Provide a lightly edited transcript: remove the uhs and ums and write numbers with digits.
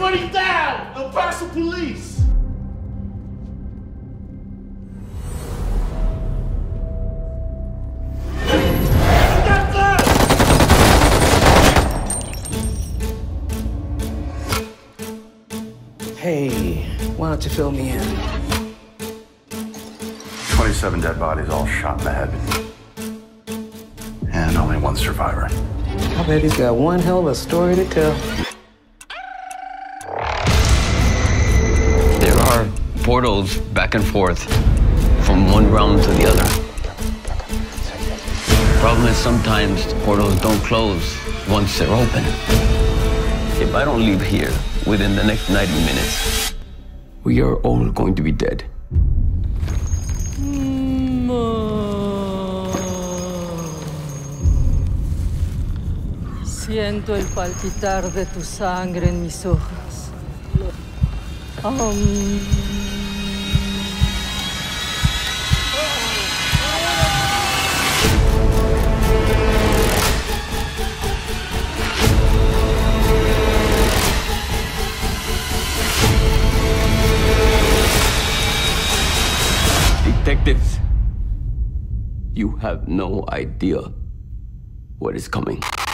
Everybody down! El Paso police! Hey, why don't you fill me in? 27 dead bodies, all shot in the head. And only one survivor. I bet he's got one hell of a story to tell. There are portals back and forth from one realm to the other. Problem is sometimes the portals don't close once they're open. If I don't leave here within the next 90 minutes, we are all going to be dead. Siento el palpitar de tu sangre en mis ojos. Detectives, you have no idea what is coming.